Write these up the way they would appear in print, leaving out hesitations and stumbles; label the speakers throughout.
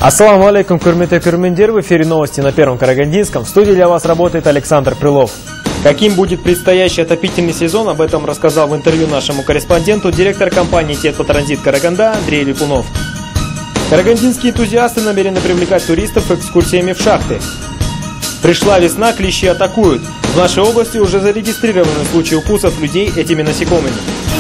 Speaker 1: Ассаламу алейкум, курмите курминдир, в эфире новости на Первом Карагандинском. В студии для вас работает Александр Крылов. Каким будет предстоящий отопительный сезон, об этом рассказал в интервью нашему корреспонденту директор компании «Теплотранзит Караганда» Андрей Липунов. Карагандинские энтузиасты намерены привлекать туристов экскурсиями в шахты. Пришла весна, клещи атакуют. В нашей области уже зарегистрированы случаи укусов людей этими насекомыми.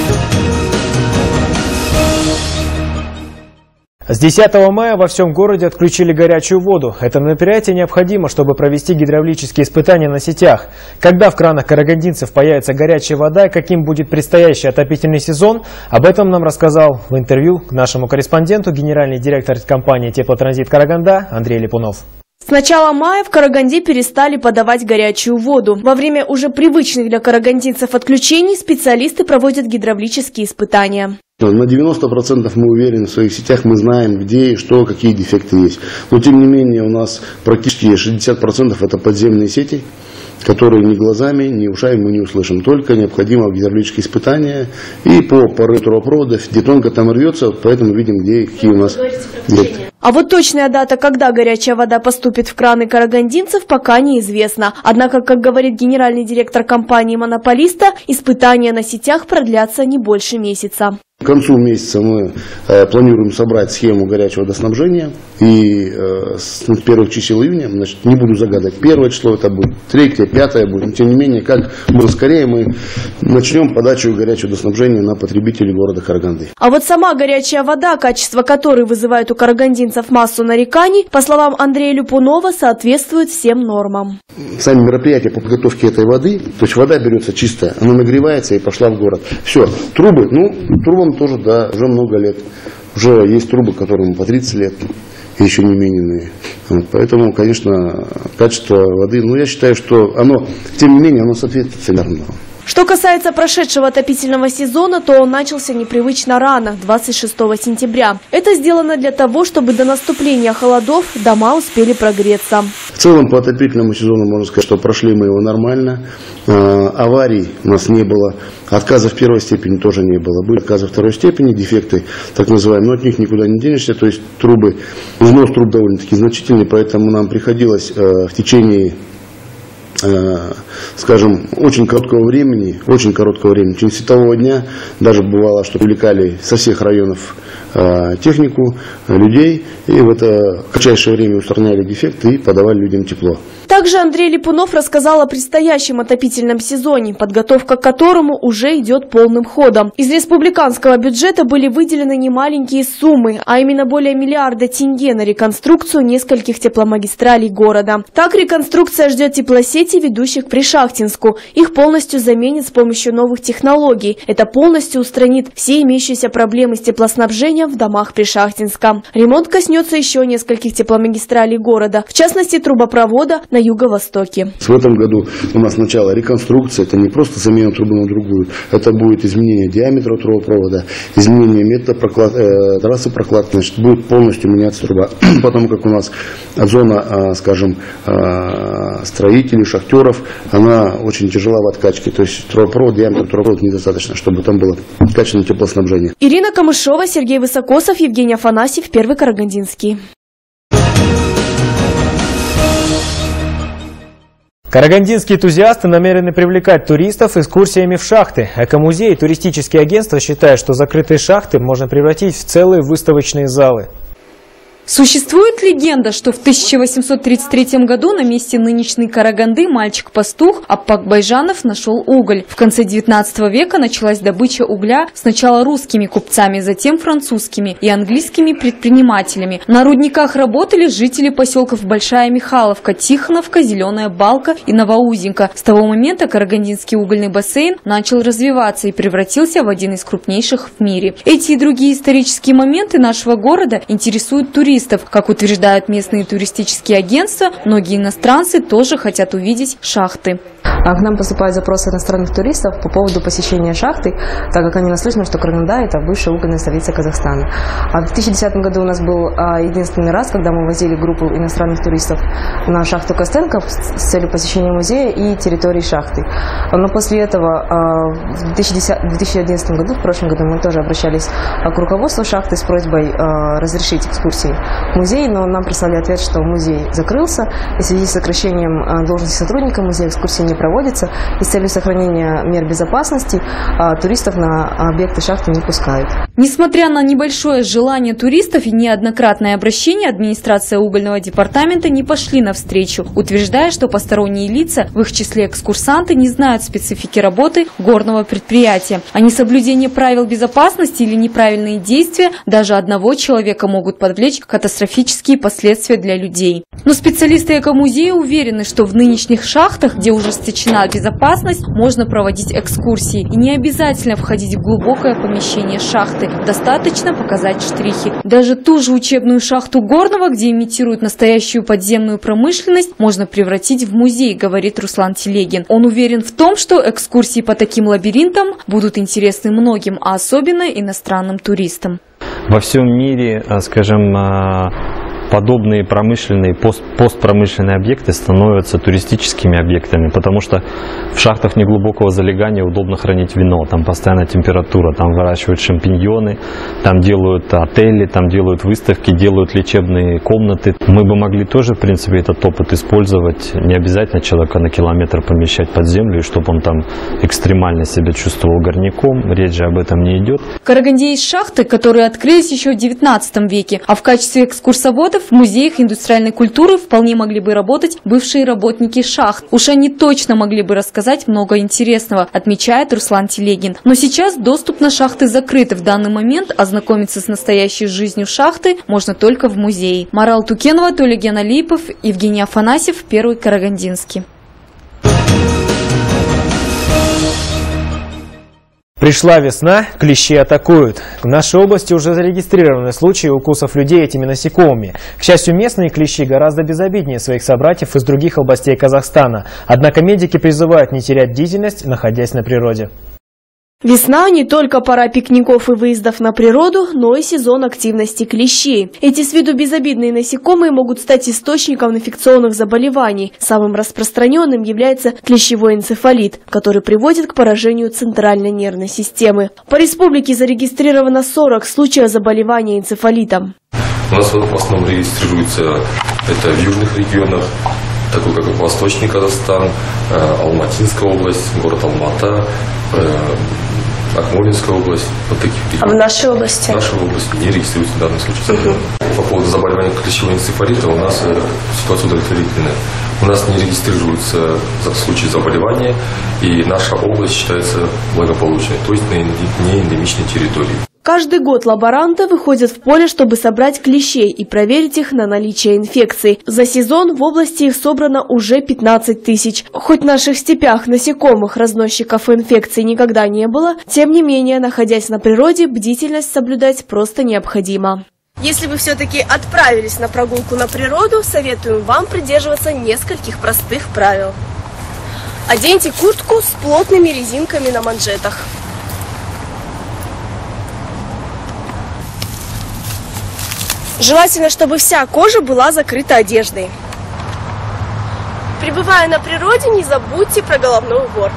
Speaker 1: С 10 мая во всем городе отключили горячую воду. Это мероприятие необходимо, чтобы провести гидравлические испытания на сетях. Когда в кранах карагандинцев появится горячая вода и каким будет предстоящий отопительный сезон, об этом нам рассказал в интервью к нашему корреспонденту генеральный директор компании «Теплотранзит Караганда» Андрей Липунов.
Speaker 2: С начала мая в Караганде перестали подавать горячую воду. Во время уже привычных для карагандинцев отключений специалисты проводят гидравлические испытания.
Speaker 3: На 90% мы уверены в своих сетях, мы знаем, где и что, какие дефекты есть. Но тем не менее у нас практически 60% это подземные сети, которые ни глазами, ни ушами мы не услышим. Только необходимо гидравлические испытания и по порыву трубопроводов, где тонко там рвется, поэтому видим, где какие у нас дефекты.
Speaker 2: А вот точная дата, когда горячая вода поступит в краны карагандинцев, пока неизвестна. Однако, как говорит генеральный директор компании-монополиста, испытания на сетях продлятся не больше месяца.
Speaker 3: К концу месяца мы планируем собрать схему горячего водоснабжения. И с первых чисел июня, значит, не буду загадать, 1 число это будет, 3, 5 будет. Но тем не менее, как можно скорее мы начнем подачу горячего водоснабжения на потребителей города Караганды.
Speaker 2: А вот сама горячая вода, качество которой вызывает у карагандинцев массу нареканий, по словам Андрея Липунова, соответствует всем нормам.
Speaker 3: Сами мероприятия по подготовке этой воды, то есть вода берется чистая, она нагревается и пошла в город. Все, трубы, трубам тоже, да, уже много лет. Уже есть трубы, которым по 30 лет. Еще не мененные. Поэтому, конечно, качество воды, я считаю, что оно, тем не менее, оно соответствует стандартам.
Speaker 2: Что касается прошедшего отопительного сезона, то он начался непривычно рано, 26 сентября. Это сделано для того, чтобы до наступления холодов дома успели прогреться.
Speaker 3: В целом, по отопительному сезону можно сказать, что прошли мы его нормально. Аварий у нас не было, отказов первой степени тоже не было. Были отказы второй степени, дефекты, так называемые, но от них никуда не денешься. То есть трубы, износ труб довольно-таки значительный, поэтому нам приходилось в течение, скажем, очень короткого времени, в течение светового дня, даже бывало, что привлекали со всех районов технику, людей, и в это кратчайшее время устраняли дефекты и подавали людям тепло.
Speaker 2: Также Андрей Липунов рассказал о предстоящем отопительном сезоне, подготовка к которому уже идет полным ходом. Из республиканского бюджета были выделены немаленькие суммы, а именно более миллиарда тенге на реконструкцию нескольких тепломагистралей города. Так, реконструкция ждет теплосетей, ведущих к Пришахтинску. Их полностью заменят с помощью новых технологий. Это полностью устранит все имеющиеся проблемы с теплоснабжением в домах Пришахтинска. Ремонт коснется еще нескольких тепломагистралей города, в частности трубопровода на юго-востоке.
Speaker 3: В этом году у нас начало реконструкции. Это не просто замена трубы на другую. Это будет изменение диаметра трубопровода, изменение метода трассы прокладки. Значит, будет полностью меняться труба. Потому как у нас зона, скажем, строителей, шахтеров, она очень тяжела в откачке. То есть диаметр трубопровода недостаточно, чтобы там было качественное теплоснабжение.
Speaker 2: Ирина Камышова, Сергей Высокосов, Евгений Афанасьев, Первый Карагандинский.
Speaker 1: Карагандинские энтузиасты намерены привлекать туристов экскурсиями в шахты. Экомузей и туристические агентства считают, что закрытые шахты можно превратить в целые выставочные залы.
Speaker 4: Существует легенда, что в 1833 году на месте нынешней Караганды мальчик-пастух Аппак Байжанов нашел уголь. В конце 19 века началась добыча угля сначала русскими купцами, затем французскими и английскими предпринимателями. На рудниках работали жители поселков Большая Михайловка, Тихоновка, Зеленая Балка и Новоузенька. С того момента Карагандинский угольный бассейн начал развиваться и превратился в один из крупнейших в мире. Эти и другие исторические моменты нашего города интересуют туристов. Как утверждают местные туристические агентства, многие иностранцы тоже хотят увидеть шахты.
Speaker 5: К нам поступают запросы иностранных туристов по поводу посещения шахты, так как они наслышаны, что Караганда – это бывшая угольная столица Казахстана. А в 2010 году у нас был единственный раз, когда мы возили группу иностранных туристов на шахту Костенко с целью посещения музея и территории шахты. Но после этого в 2011 году, в прошлом году, мы тоже обращались к руководству шахты с просьбой разрешить экскурсии в музей, но нам прислали ответ, что музей закрылся, и в связи с сокращением должности сотрудника музея экскурсии не проводятся, и с целью сохранения мер безопасности туристов на объекты шахты не пускают.
Speaker 4: Несмотря на небольшое желание туристов и неоднократное обращение, администрация угольного департамента не пошли навстречу, утверждая, что посторонние лица, в их числе экскурсанты, не знают специфики работы горного предприятия. А несоблюдение правил безопасности или неправильные действия даже одного человека могут подвлечь катастрофические последствия для людей. Но специалисты экомузея уверены, что в нынешних шахтах, где ужесточена безопасность, можно проводить экскурсии. И не обязательно входить в глубокое помещение шахты. Достаточно показать штрихи. Даже ту же учебную шахту Горного, где имитируют настоящую подземную промышленность, можно превратить в музей, говорит Руслан Телегин. Он уверен в том, что экскурсии по таким лабиринтам будут интересны многим, а особенно иностранным туристам.
Speaker 6: Во всем мире, скажем, подобные промышленные, постпромышленные объекты становятся туристическими объектами, потому что в шахтах неглубокого залегания удобно хранить вино, там постоянная температура, там выращивают шампиньоны, там делают отели, там делают выставки, делают лечебные комнаты. Мы бы могли тоже, в принципе, этот опыт использовать, не обязательно человека на километр помещать под землю, чтобы он там экстремально себя чувствовал горняком, речь же об этом не идет.
Speaker 4: В Караганде есть шахты, которые открылись еще в 19 веке, а в качестве экскурсоводов в музеях индустриальной культуры вполне могли бы работать бывшие работники шахт. Уж они точно могли бы рассказать много интересного, отмечает Руслан Телегин. Но сейчас доступ на шахты закрыт. В данный момент ознакомиться с настоящей жизнью шахты можно только в музее. Марал Тукенова, Толеген Алипов, Евгений Афанасьев, Первый Карагандинский.
Speaker 1: Пришла весна, клещи атакуют. В нашей области уже зарегистрированы случаи укусов людей этими насекомыми. К счастью, местные клещи гораздо безобиднее своих собратьев из других областей Казахстана. Однако медики призывают не терять бдительность, находясь на природе.
Speaker 2: Весна – не только пора пикников и выездов на природу, но и сезон активности клещей. Эти с виду безобидные насекомые могут стать источником инфекционных заболеваний. Самым распространенным является клещевой энцефалит, который приводит к поражению центральной нервной системы. По республике зарегистрировано 40 случаев заболевания энцефалитом.
Speaker 7: У нас в основном регистрируется это в южных регионах, такой как Восточный Казахстан, Алматинская область, город Алмата, Акмолинская область, вот таких регионов.
Speaker 2: А в нашей области?
Speaker 7: В нашей области не регистрируется данный случай. По поводу заболевания клещевого энцефалита у нас ситуация удовлетворительная. У нас не регистрируются случаи заболевания, и наша область считается благополучной, то есть на неэндемичной территории.
Speaker 2: Каждый год лаборанты выходят в поле, чтобы собрать клещей и проверить их на наличие инфекций. За сезон в области их собрано уже 15 тысяч. Хоть в наших степях насекомых, разносчиков инфекций никогда не было, тем не менее, находясь на природе, бдительность соблюдать просто необходимо. Если вы все-таки отправились на прогулку на природу, советуем вам придерживаться нескольких простых правил. Оденьте куртку с плотными резинками на манжетах. Желательно, чтобы вся кожа была закрыта одеждой. Пребывая на природе, не забудьте про головной убор.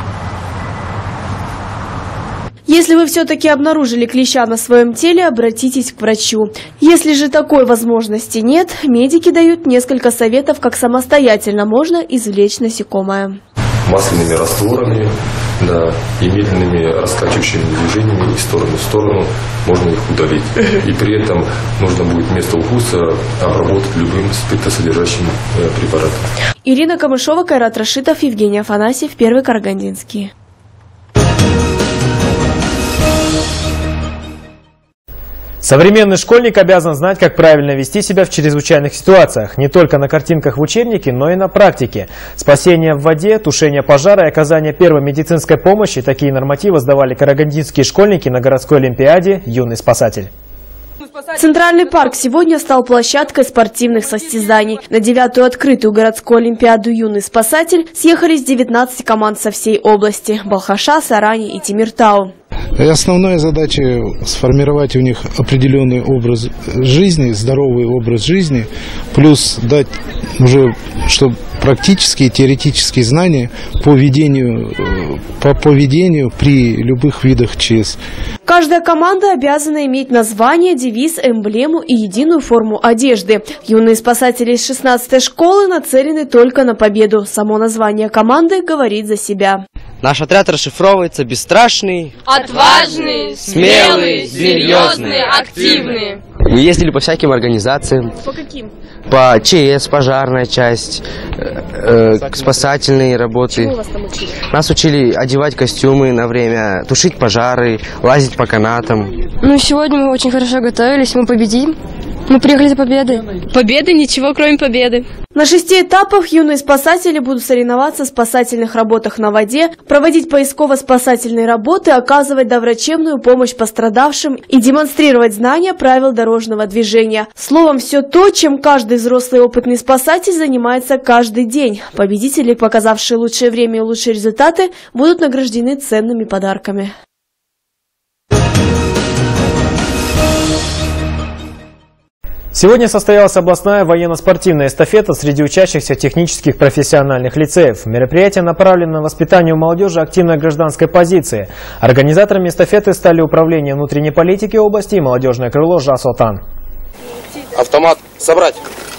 Speaker 2: Если вы все-таки обнаружили клеща на своем теле, обратитесь к врачу. Если же такой возможности нет, медики дают несколько советов, как самостоятельно можно извлечь насекомое.
Speaker 7: Масляными растворами, да, и медленными раскачивающими движениями из стороны в сторону можно их удалить. И при этом нужно будет место укуса обработать любым спиртосодержащим препаратом.
Speaker 2: Ирина Камышова, Кайрат Рашитов, Евгений Афанасьев, Первый Карагандинский.
Speaker 1: Современный школьник обязан знать, как правильно вести себя в чрезвычайных ситуациях. Не только на картинках в учебнике, но и на практике. Спасение в воде, тушение пожара и оказание первой медицинской помощи – такие нормативы сдавали карагандинские школьники на городской олимпиаде «Юный спасатель».
Speaker 2: Центральный парк сегодня стал площадкой спортивных состязаний. На 9-ю открытую городскую олимпиаду «Юный спасатель» съехались 19 команд со всей области – Балхаша, Сарани и Темиртау.
Speaker 8: Основная задача – сформировать у них определенный образ жизни, здоровый образ жизни, плюс дать уже, чтобы практические, теоретические знания по поведению при любых видах ЧС.
Speaker 2: Каждая команда обязана иметь название, девиз, эмблему и единую форму одежды. Юные спасатели из 16-й школы нацелены только на победу. Само название команды говорит за себя.
Speaker 9: Наш отряд расшифровывается: бесстрашный,
Speaker 10: отважный, смелый, серьезный, активный.
Speaker 9: Мы ездили по всяким организациям.
Speaker 2: По каким?
Speaker 9: По ЧС, пожарная часть, спасательные работы.
Speaker 2: Чему вас там учили?
Speaker 9: Нас учили одевать костюмы на время, тушить пожары, лазить по канатам.
Speaker 11: Ну, сегодня мы очень хорошо готовились, мы победим. Мы приехали за победой.
Speaker 10: Победы, ничего кроме победы.
Speaker 2: На 6 этапах юные спасатели будут соревноваться в спасательных работах на воде, проводить поисково-спасательные работы, оказывать доврачебную помощь пострадавшим и демонстрировать знания правил дорожного движения. Словом, все то, чем каждый взрослый опытный спасатель занимается каждый день. Победители, показавшие лучшее время и лучшие результаты, будут награждены ценными подарками.
Speaker 1: Сегодня состоялась областная военно-спортивная эстафета среди учащихся технических профессиональных лицеев. Мероприятие направлено на воспитание у молодежи активной гражданской позиции. Организаторами эстафеты стали Управление внутренней политики области и молодежное крыло ЖАС «Отан».
Speaker 12: Автомат собрать.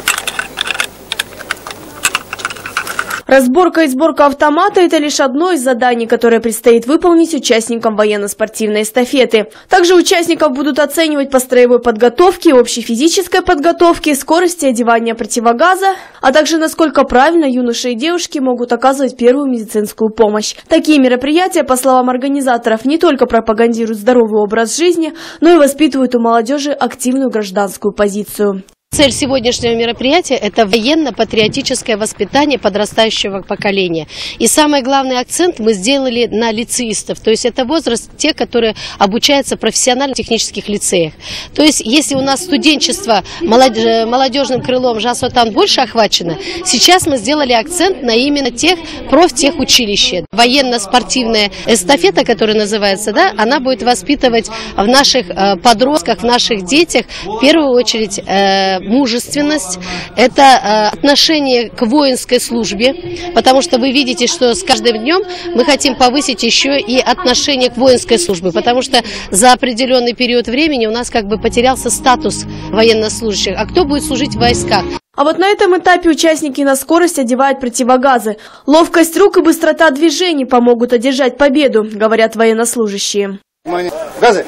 Speaker 2: Разборка и сборка автомата – это лишь одно из заданий, которое предстоит выполнить участникам военно-спортивной эстафеты. Также участников будут оценивать по строевой подготовке, общей физической подготовке, скорости одевания противогаза, а также насколько правильно юноши и девушки могут оказывать первую медицинскую помощь. Такие мероприятия, по словам организаторов, не только пропагандируют здоровый образ жизни, но и воспитывают у молодежи активную гражданскую позицию.
Speaker 13: Цель сегодняшнего мероприятия – это военно-патриотическое воспитание подрастающего поколения. И самый главный акцент мы сделали на лицеистов. То есть это возраст те, которые обучаются в профессионально-технических лицеях. То есть если у нас студенчество молодежным крылом ЖАС «Отан» больше охвачено, сейчас мы сделали акцент на именно тех профтехучилища. Военно-спортивная эстафета, которая называется, да, она будет воспитывать в наших подростках, в наших детях в первую очередь мужественность, это отношение к воинской службе, потому что вы видите, что с каждым днем мы хотим повысить еще и отношение к воинской службе, потому что за определенный период времени у нас как бы потерялся статус военнослужащих. А кто будет служить в войсках?
Speaker 2: А вот на этом этапе участники на скорость одевают противогазы. Ловкость рук и быстрота движений помогут одержать победу, говорят военнослужащие.
Speaker 12: Газы!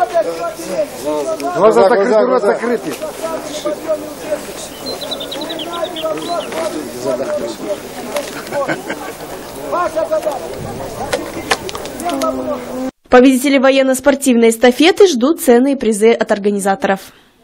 Speaker 14: Глаза закрыты, рот закрытый.
Speaker 2: Победители военно-спортивной эстафеты ждут ценные призы от организаторов.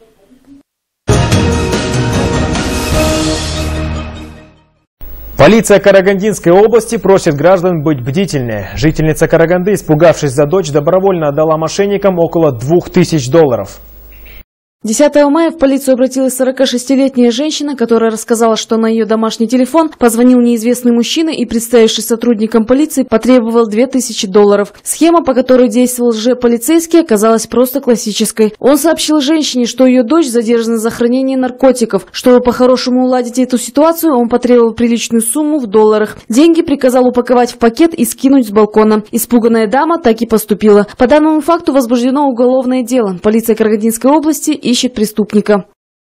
Speaker 1: Полиция Карагандинской области просит граждан быть бдительнее. Жительница Караганды, испугавшись за дочь, добровольно отдала мошенникам около $2000.
Speaker 4: 10 мая в полицию обратилась 46-летняя женщина, которая рассказала, что на ее домашний телефон позвонил неизвестный мужчина и, представившись сотрудником полиции, потребовал $2000. Схема, по которой действовал лжеполицейский, оказалась просто классической. Он сообщил женщине, что ее дочь задержана за хранение наркотиков. Чтобы по-хорошему уладить эту ситуацию, он потребовал приличную сумму в долларах. Деньги приказал упаковать в пакет и скинуть с балкона. Испуганная дама так и поступила. По данному факту возбуждено уголовное дело. Полиция Карагандинской области ищет преступника.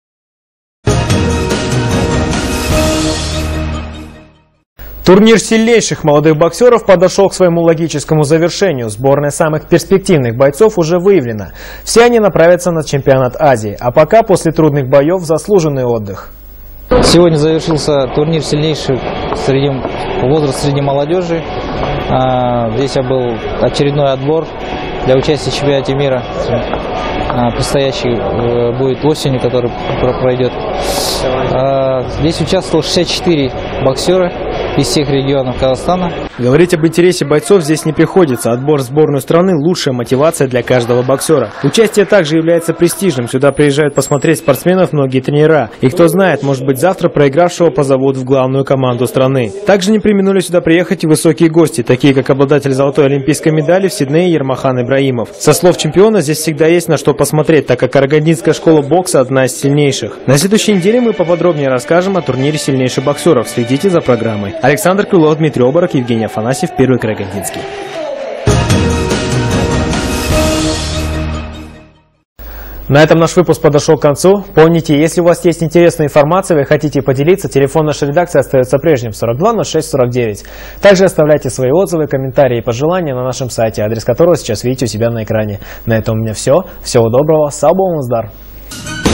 Speaker 1: Турнир сильнейших молодых боксеров подошел к своему логическому завершению. Сборная самых перспективных бойцов уже выявлена. Все они направятся на чемпионат Азии. А пока после трудных боев заслуженный отдых.
Speaker 15: Сегодня завершился турнир сильнейших возраста среди молодежи. Здесь был очередной отбор для участия в чемпионате мира. Предстоящий будет осенью, который пройдет. Здесь участвовало 64 боксера из всех регионов Казахстана.
Speaker 1: Говорить об интересе бойцов здесь не приходится. Отбор в сборную страны – лучшая мотивация для каждого боксера. Участие также является престижным. Сюда приезжают посмотреть спортсменов многие тренера. И кто знает, может быть, завтра проигравшего позовут в главную команду страны. Также не преминули сюда приехать и высокие гости, такие как обладатель золотой олимпийской медали в Сиднее Ермахан Ибраимов. Со слов чемпиона, здесь всегда есть на что посмотреть, так как Карагандинская школа бокса одна из сильнейших. На следующей неделе мы поподробнее расскажем о турнире сильнейших боксеров. Следите за программой. Александр Крылов, Дмитрий Оборок, Евгений Афанасьев, Первый Карагандинский. На этом наш выпуск подошел к концу. Помните, если у вас есть интересная информация, вы хотите поделиться, телефон нашей редакции остается прежним 42 06 49. Также оставляйте свои отзывы, комментарии и пожелания на нашем сайте, адрес которого сейчас видите у себя на экране. На этом у меня все. Всего доброго. Сау болыңыздар.